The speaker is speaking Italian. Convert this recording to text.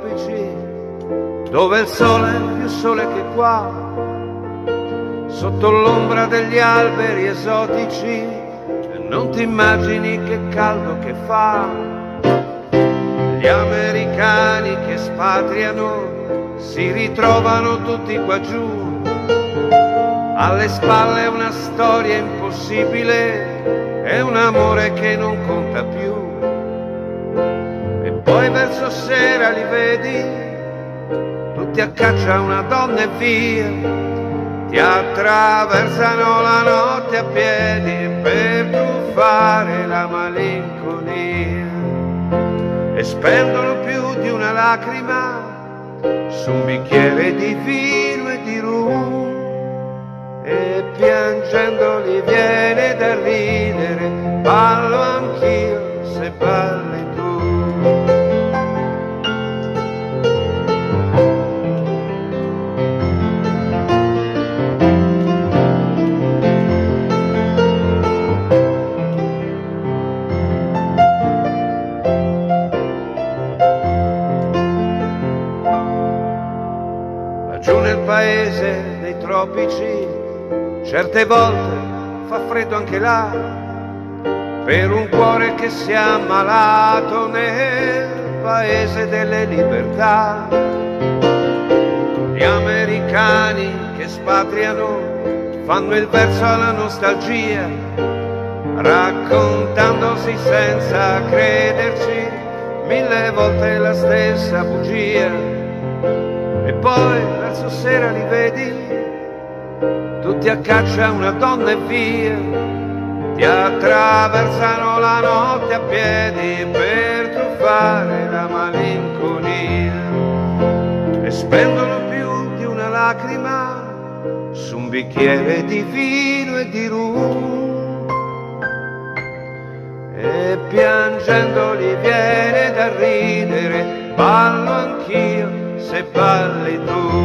tropici, dove il sole è più sole che qua, sotto l'ombra degli alberi esotici, e non ti immagini che caldo che fa. Gli americani che spatriano si ritrovano tutti qua giù, alle spalle una storia impossibile e un amore che non conta più. E poi verso sera li vedi tutti a caccia una donna e via, ti attraversano la notte a piedi per truffare la malinconia, e spendono più di una lacrima su un bicchiere di vino e di rum, e piangendo gli viene da ridere, ballo anch'io se balli tu. Laggiù nel paese dei tropici certe volte fa freddo anche là, per un cuore che si è ammalato nel paese delle libertà. Gli americani che spatriano fanno il verso alla nostalgia, raccontandosi senza crederci 1000 volte la stessa bugia. E poi verso sera li vedi tutti a caccia una donna e via, ti attraversano la notte a piedi per truffare la malinconia, e spendono più di una lacrima su un bicchiere di vino e di rum, e piangendo gli viene da ridere, ballo anch'io se balli tu.